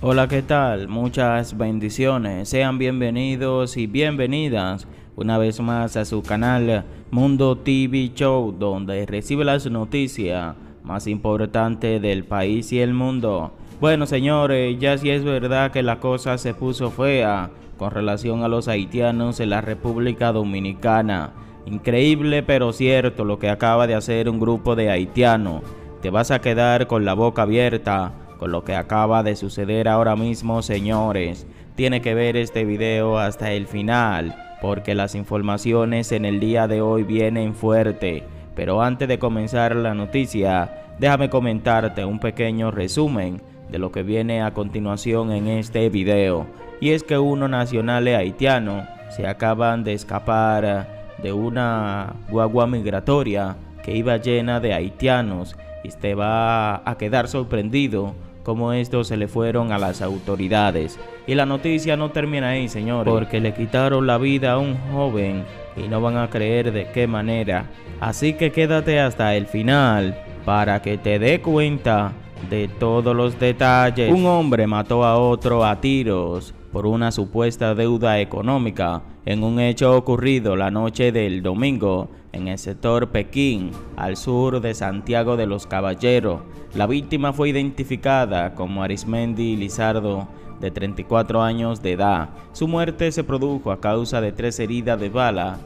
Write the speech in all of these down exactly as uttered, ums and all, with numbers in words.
Hola, ¿qué tal? Muchas bendiciones. Sean bienvenidos y bienvenidas una vez más a su canal Mundo T V Show, donde recibe las noticias más importantes del país y el mundo. Bueno, señores, ya sí es verdad que la cosa se puso fea con relación a los haitianos en la República Dominicana. Increíble pero cierto lo que acaba de hacer un grupo de haitianos. Te vas a quedar con la boca abierta con lo que acaba de suceder ahora mismo, señores. Tiene que ver este video hasta el final, porque las informaciones en el día de hoy vienen fuerte. Pero antes de comenzar la noticia, déjame comentarte un pequeño resumen de lo que viene a continuación en este video. Y es que unos nacionales haitianos se acaban de escapar de una guagua migratoria que iba llena de haitianos, y te va a quedar sorprendido como estos se le fueron a las autoridades. Y la noticia no termina ahí, señores, porque le quitaron la vida a un joven y no van a creer de qué manera. Así que quédate hasta el final para que te dé cuenta de todos los detalles. Un hombre mató a otro a tiros por una supuesta deuda económica en un hecho ocurrido la noche del domingo en el sector Pekín, al sur de Santiago de los Caballeros. La víctima fue identificada como Arismendi Lizardo, de treinta y cuatro años de edad. Su muerte se produjo a causa de tres heridas de bala,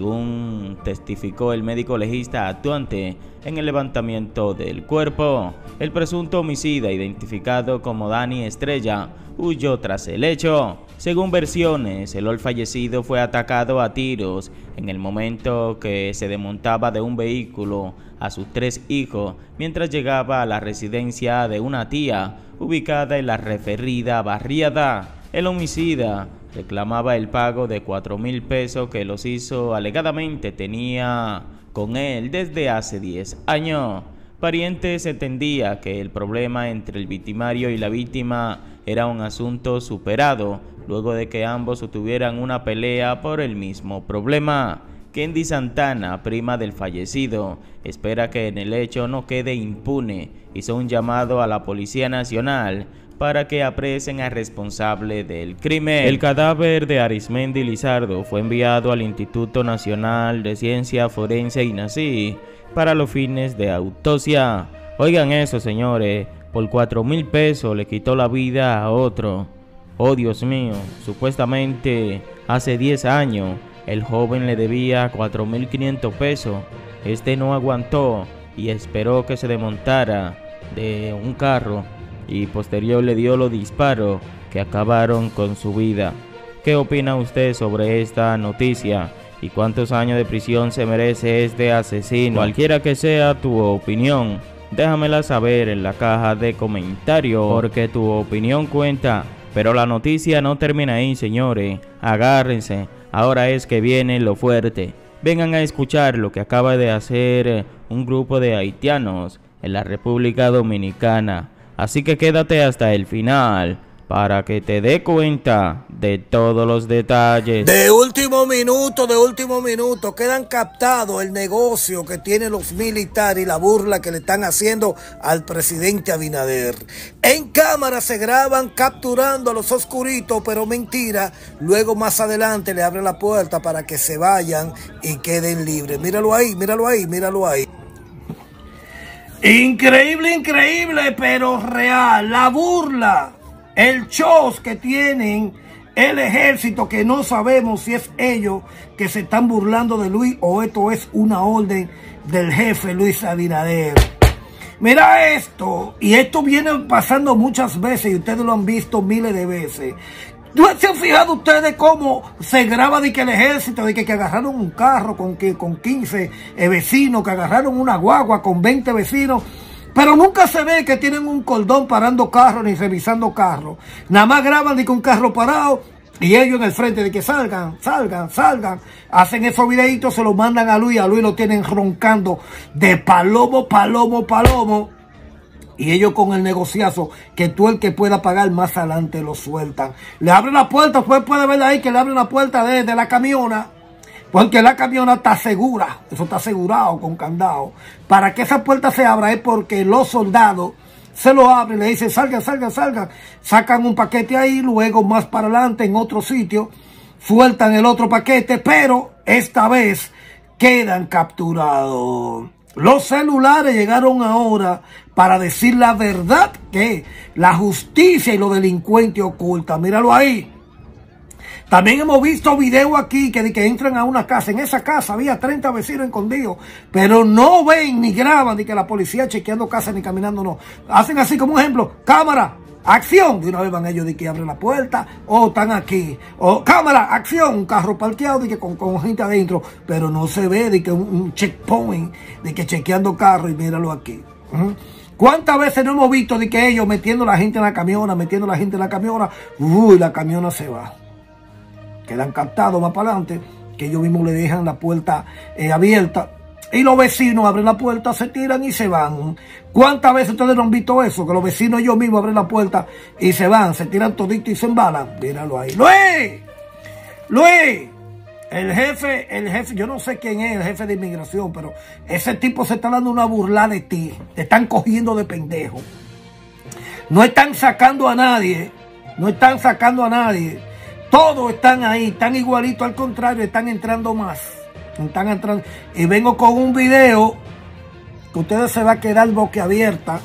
según testificó el médico legista actuante en el levantamiento del cuerpo. El presunto homicida, identificado como Dani Estrella, huyó tras el hecho. Según versiones, el hoy fallecido fue atacado a tiros en el momento que se desmontaba de un vehículo a sus tres hijos mientras llegaba a la residencia de una tía ubicada en la referida barriada. El homicida reclamaba el pago de cuatro mil pesos que los hizo alegadamente tenía con él desde hace diez años. Parientes entendía que el problema entre el victimario y la víctima era un asunto superado luego de que ambos tuvieran una pelea por el mismo problema. Kendi Santana, prima del fallecido, espera que en el hecho no quede impune. Hizo un llamado a la Policía Nacional para que apresen al responsable del crimen. El cadáver de Arismendi Lizardo fue enviado al Instituto Nacional de Ciencia Forense I N A C I para los fines de autopsia. Oigan eso, señores, por cuatro mil pesos le quitó la vida a otro. Oh, Dios mío, supuestamente hace diez años el joven le debía cuatro mil quinientos pesos. Este no aguantó y esperó que se desmontara de un carro y posterior le dio los disparos que acabaron con su vida. ¿Qué opina usted sobre esta noticia? ¿Y cuántos años de prisión se merece este asesino? Cualquiera que sea tu opinión, déjamela saber en la caja de comentarios, porque tu opinión cuenta. Pero la noticia no termina ahí, señores. Agárrense, ahora es que viene lo fuerte. Vengan a escuchar lo que acaba de hacer un grupo de haitianos en la República Dominicana. Así que quédate hasta el final para que te dé cuenta de todos los detalles. De último minuto, de último minuto, quedan captados el negocio que tienen los militares y la burla que le están haciendo al presidente Abinader. En cámara se graban capturando a los oscuritos, pero mentira. Luego más adelante le abren la puerta para que se vayan y queden libres. Míralo ahí, míralo ahí, míralo ahí. Increíble, increíble, pero real. La burla, el show que tienen el ejército, que no sabemos si es ellos que se están burlando de Luis o esto es una orden del jefe Luis Abinader. Mira esto, y esto viene pasando muchas veces y ustedes lo han visto miles de veces. ¿Se han fijado ustedes cómo se graba de que el ejército, de que, que agarraron un carro con, que, con quince eh, vecinos, que agarraron una guagua con veinte vecinos? Pero nunca se ve que tienen un cordón parando carros ni revisando carros. Nada más graban de que un carro parado y ellos en el frente de que salgan, salgan, salgan. Hacen esos videitos, se los mandan a Luis, a Luis lo tienen roncando de palomo, palomo, palomo. Y ellos con el negociazo, que tú el que pueda pagar más adelante lo sueltan. Le abren la puerta, usted puede ver ahí que le abren la puerta de, de la camiona. Porque la camiona está segura, eso está asegurado con candado. Para que esa puerta se abra es porque los soldados se lo abre y le dice, salga, salga, salga. Sacan un paquete ahí, luego más para adelante en otro sitio, sueltan el otro paquete, pero esta vez quedan capturados. Los celulares llegaron ahora para decir la verdad que la justicia y los delincuentes ocultan. Míralo ahí. También hemos visto videos aquí que, que entran a una casa. En esa casa había treinta vecinos escondidos, pero no ven ni graban ni que la policía chequeando casas ni caminando, no. Hacen así como un ejemplo, cámara, acción. De una vez van ellos de que abren la puerta, o están aquí. O cámara, acción, un carro parqueado de que con, con gente adentro, pero no se ve de que un, un checkpoint, de que chequeando carro y míralo aquí. ¿Uh? ¿Cuántas veces no hemos visto de que ellos metiendo la gente en la camiona, metiendo la gente en la camiona, uy, la camiona se va? Quedan captados más para adelante, que ellos mismos le dejan la puerta eh, abierta y los vecinos abren la puerta, se tiran y se van. ¿Cuántas veces ustedes no han visto eso? Que los vecinos ellos mismos abren la puerta y se van, se tiran todito y se embalan. Míralo ahí. ¡Luis! ¡Luis! El jefe, el jefe, yo no sé quién es el jefe de inmigración, pero ese tipo se está dando una burla de ti. Te están cogiendo de pendejo. No están sacando a nadie. No están sacando a nadie. Todos están ahí, están igualitos, al contrario, están entrando más. Están entrando. Y vengo con un video que ustedes se va a quedar boquiabierta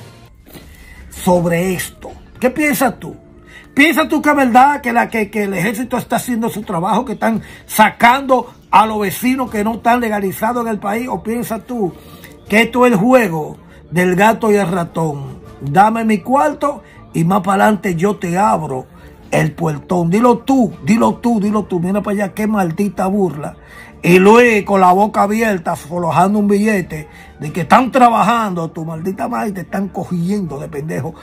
sobre esto. ¿Qué piensas tú? ¿Piensas tú que es verdad que, la, que, que el ejército está haciendo su trabajo, que están sacando a los vecinos que no están legalizados en el país? ¿O piensas tú que esto es el juego del gato y el ratón? Dame mi cuarto y más para adelante yo te abro el puertón. Dilo tú, dilo tú, dilo tú. Mira para allá, qué maldita burla. Y Luis con la boca abierta, forjando un billete de que están trabajando, tu maldita madre, te están cogiendo de pendejo.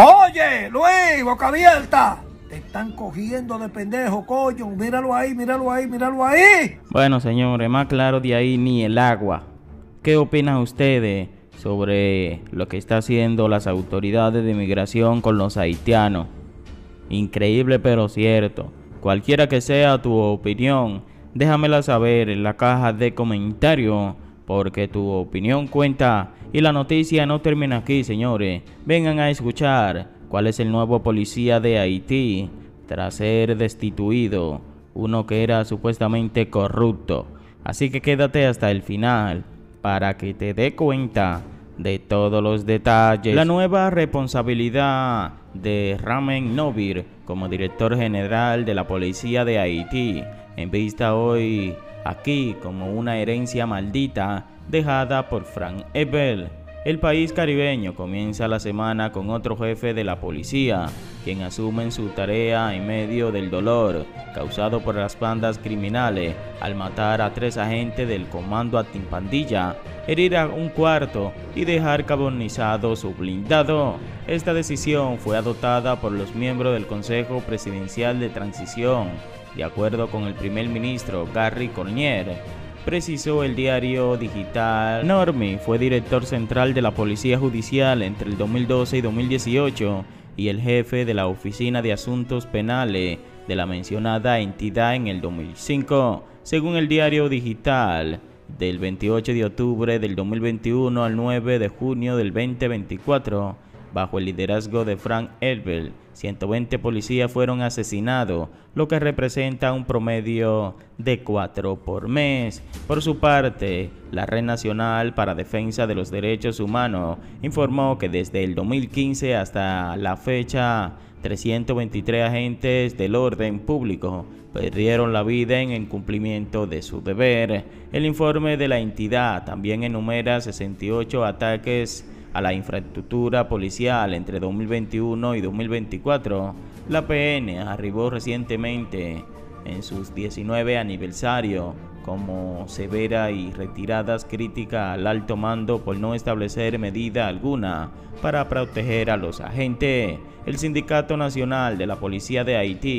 Oye, Luis, boca abierta, te están cogiendo de pendejo, coño. Míralo ahí, míralo ahí, míralo ahí. Bueno, señores, más claro de ahí ni el agua. ¿Qué opinan ustedes sobre lo que está haciendo las autoridades de inmigración con los haitianos? Increíble pero cierto. Cualquiera que sea tu opinión, déjamela saber en la caja de comentarios, porque tu opinión cuenta. Y la noticia no termina aquí, señores. Vengan a escuchar cuál es el nuevo policía de Haití tras ser destituido, uno que era supuestamente corrupto. Así que quédate hasta el final para que te dé cuenta de todos los detalles. La nueva responsabilidad de Ramen Novir como director general de la policía de Haití, en vista hoy aquí como una herencia maldita dejada por Frank Ebel. El país caribeño comienza la semana con otro jefe de la policía, quien asume su tarea en medio del dolor causado por las bandas criminales al matar a tres agentes del comando antimpandilla, herir a un cuarto y dejar carbonizado su blindado. Esta decisión fue adoptada por los miembros del Consejo Presidencial de Transición, de acuerdo con el primer ministro Gary Cornier. Precisó el diario digital. Normi fue director central de la Policía Judicial entre el dos mil doce y dos mil dieciocho y el jefe de la Oficina de Asuntos Penales de la mencionada entidad en el dos mil cinco, según el diario digital. Del veintiocho de octubre del dos mil veintiuno al nueve de junio del dos mil veinticuatro, bajo el liderazgo de Frank Ebel, ciento veinte policías fueron asesinados, lo que representa un promedio de cuatro por mes. Por su parte, la Red Nacional para Defensa de los Derechos Humanos informó que desde el dos mil quince hasta la fecha, trescientos veintitrés agentes del orden público perdieron la vida en incumplimiento de su deber. El informe de la entidad también enumera sesenta y ocho ataques a la infraestructura policial entre dos mil veintiuno y dos mil veinticuatro. La P N arribó recientemente en sus diecinueve aniversario como severa y retiradas críticas al alto mando por no establecer medida alguna para proteger a los agentes. El Sindicato Nacional de la Policía de Haití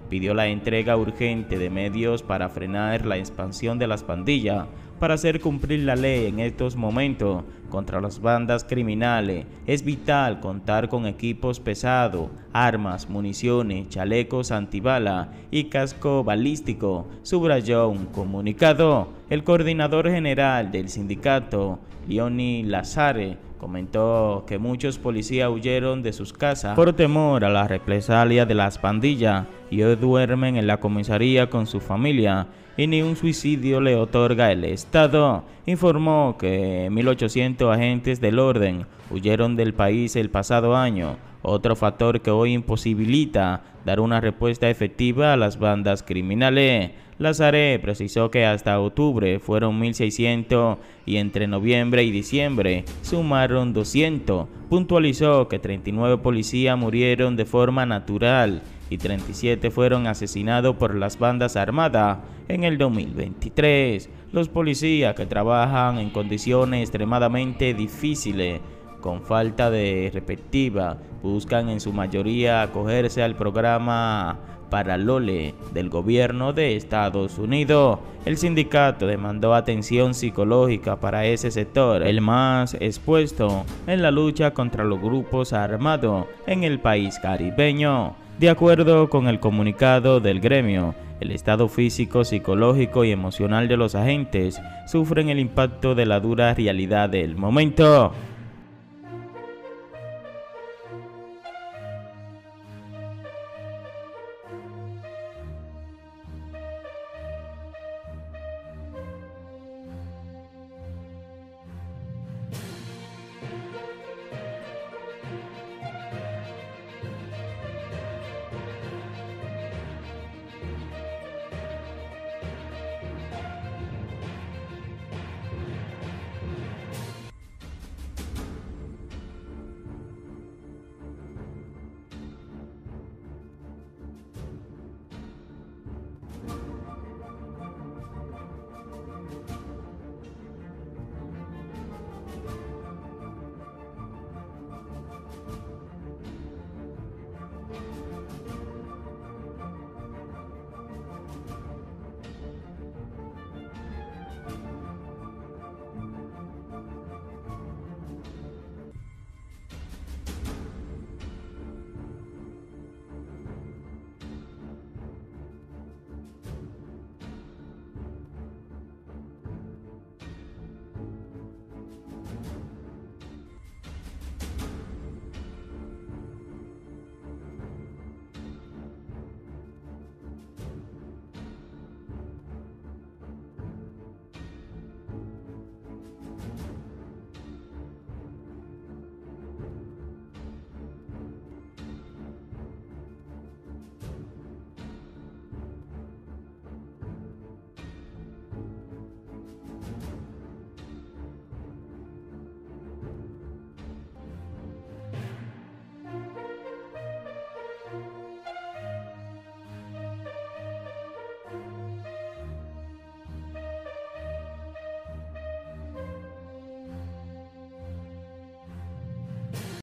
pidió la entrega urgente de medios para frenar la expansión de las pandillas. Para hacer cumplir la ley en estos momentos contra las bandas criminales, es vital contar con equipos pesados, armas, municiones, chalecos antibala y casco balístico, subrayó un comunicado. El coordinador general del sindicato, Leoni Lazare, comentó que muchos policías huyeron de sus casas por temor a la represalia de las pandillas y hoy duermen en la comisaría con su familia y ni un suicidio le otorga el Estado. Informó que mil ochocientos agentes del orden huyeron del país el pasado año, otro factor que hoy imposibilita dar una respuesta efectiva a las bandas criminales. Lazare precisó que hasta octubre fueron mil seiscientos y entre noviembre y diciembre sumaron doscientos. Puntualizó que treinta y nueve policías murieron de forma natural y treinta y siete fueron asesinados por las bandas armadas en el dos mil veintitrés. Los policías que trabajan en condiciones extremadamente difíciles, con falta de perspectiva, buscan en su mayoría acogerse al programa Paralole del gobierno de Estados Unidos. El sindicato demandó atención psicológica para ese sector, el más expuesto en la lucha contra los grupos armados en el país caribeño. De acuerdo con el comunicado del gremio, el estado físico, psicológico y emocional de los agentes sufren el impacto de la dura realidad del momento.